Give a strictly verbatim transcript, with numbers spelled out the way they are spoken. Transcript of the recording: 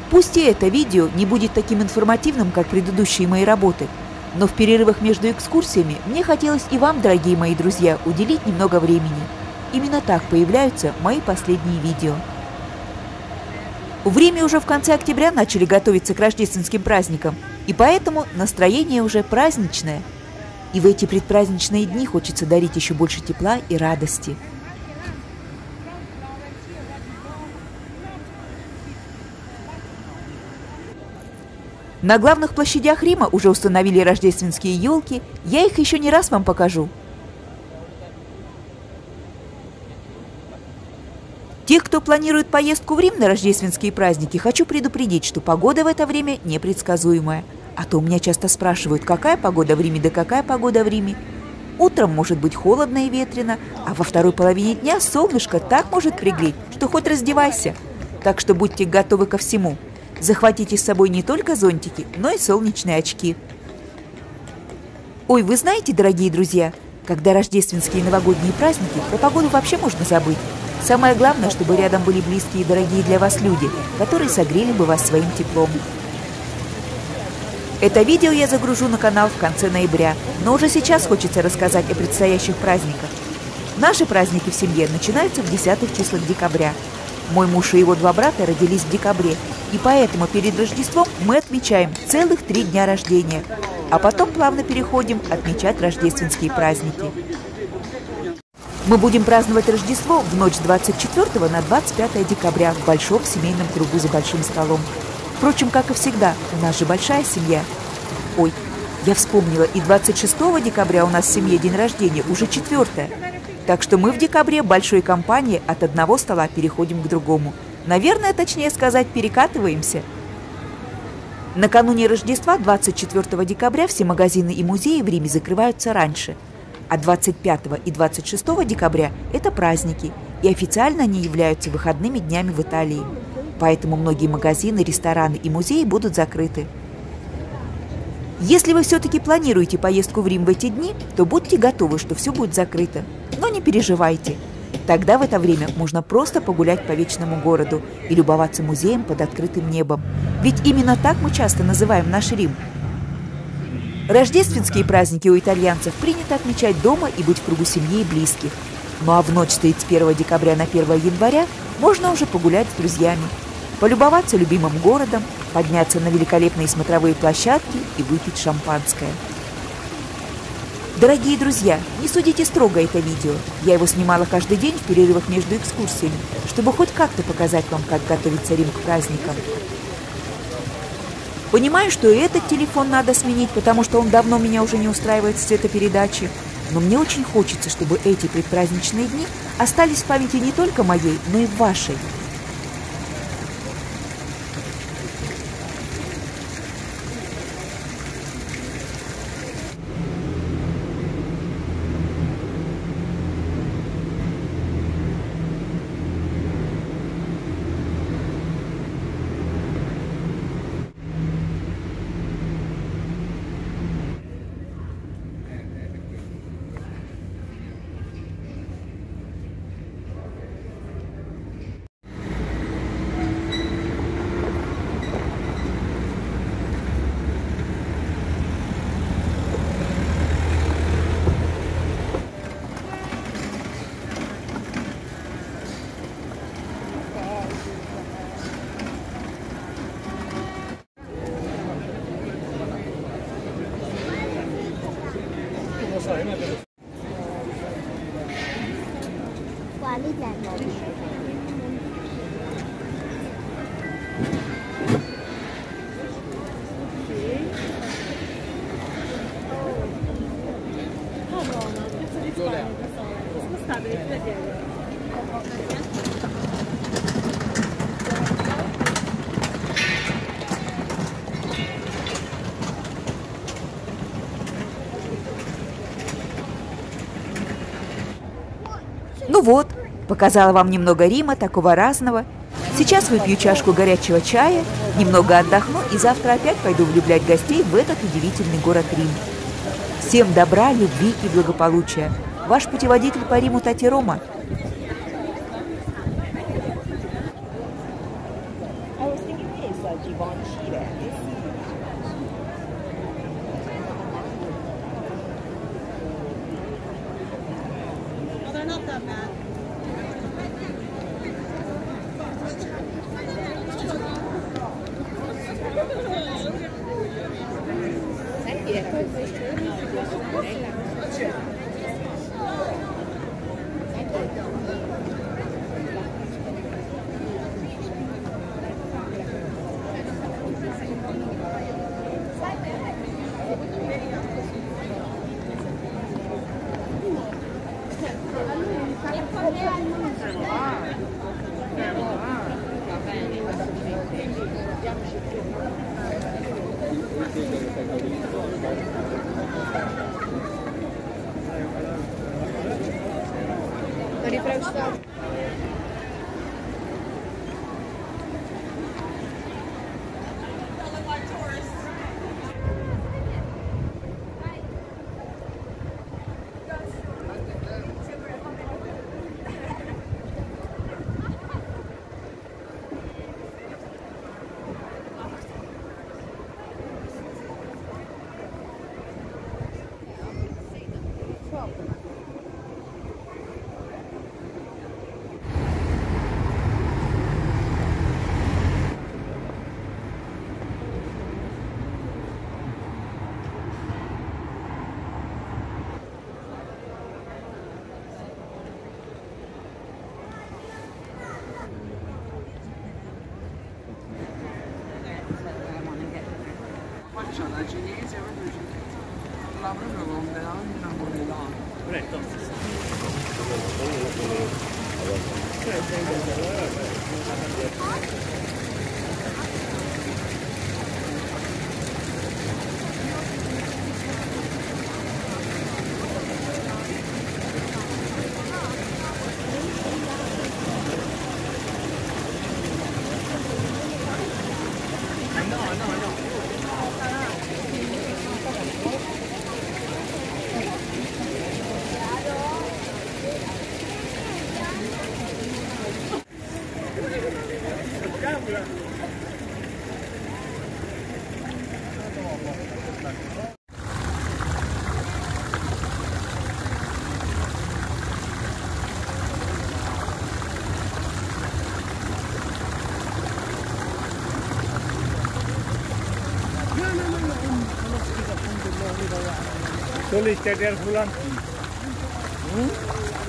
Пусть и это видео не будет таким информативным, как предыдущие мои работы, но в перерывах между экскурсиями мне хотелось и вам, дорогие мои друзья, уделить немного времени. Именно так появляются мои последние видео. В Риме уже в конце октября начали готовиться к рождественским праздникам, и поэтому настроение уже праздничное. И в эти предпраздничные дни хочется дарить еще больше тепла и радости. На главных площадях Рима уже установили рождественские елки, я их еще не раз вам покажу. Тех, кто планирует поездку в Рим на рождественские праздники, хочу предупредить, что погода в это время непредсказуемая. А то у меня часто спрашивают, какая погода в Риме, да какая погода в Риме. Утром может быть холодно и ветрено, а во второй половине дня солнышко так может пригреть, что хоть раздевайся. Так что будьте готовы ко всему. Захватите с собой не только зонтики, но и солнечные очки. Ой, вы знаете, дорогие друзья, когда рождественские и новогодние праздники, про погоду вообще можно забыть. Самое главное, чтобы рядом были близкие и дорогие для вас люди, которые согрели бы вас своим теплом. Это видео я загружу на канал в конце ноября, но уже сейчас хочется рассказать о предстоящих праздниках. Наши праздники в семье начинаются в десятых числах декабря. Мой муж и его два брата родились в декабре, и поэтому перед Рождеством мы отмечаем целых три дня рождения, а потом плавно переходим отмечать рождественские праздники. Мы будем праздновать Рождество в ночь с двадцать четвёртого на двадцать пятое декабря в большом семейном кругу за большим столом. Впрочем, как и всегда, у нас же большая семья. Ой, я вспомнила, и двадцать шестого декабря у нас в семье день рождения, уже четвертое. Так что мы в декабре большой компанией от одного стола переходим к другому. Наверное, точнее сказать, перекатываемся. Накануне Рождества, двадцать четвёртого декабря, все магазины и музеи в Риме закрываются раньше. А двадцать пятого и двадцать шестого декабря – это праздники, и официально они являются выходными днями в Италии. Поэтому многие магазины, рестораны и музеи будут закрыты. Если вы все-таки планируете поездку в Рим в эти дни, то будьте готовы, что все будет закрыто. Но не переживайте. Тогда в это время можно просто погулять по вечному городу и любоваться музеем под открытым небом. Ведь именно так мы часто называем наш Рим. Рождественские праздники у итальянцев принято отмечать дома и быть в кругу семьи и близких. Ну а в ночь с тридцать первого декабря на первое января можно уже погулять с друзьями, полюбоваться любимым городом, подняться на великолепные смотровые площадки и выпить шампанское. Дорогие друзья, не судите строго это видео. Я его снимала каждый день в перерывах между экскурсиями, чтобы хоть как-то показать вам, как готовится Рим к праздникам. Понимаю, что и этот телефон надо сменить, потому что он давно меня уже не устраивает с цветопередачи. Но мне очень хочется, чтобы эти предпраздничные дни остались в памяти не только моей, но и вашей. Ну вот, показала вам немного Рима, такого разного. Сейчас выпью чашку горячего чая, немного отдохну и завтра опять пойду влюблять гостей в этот удивительный город Рим. Всем добра, любви и благополучия. Ваш путеводитель по Риму Тати Рома. a Givenchy. Oh, they're not that bad. La cinese proprio la proprio con veramente una qualità. No, no, no. Soll ich der der Kulanten? Hm?